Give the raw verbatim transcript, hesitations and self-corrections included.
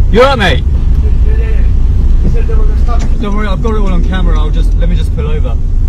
You alright, mate? Yeah, yeah, yeah. He said they were going to stop. Don't worry, I've got it all on camera. I'll just let me just pull over.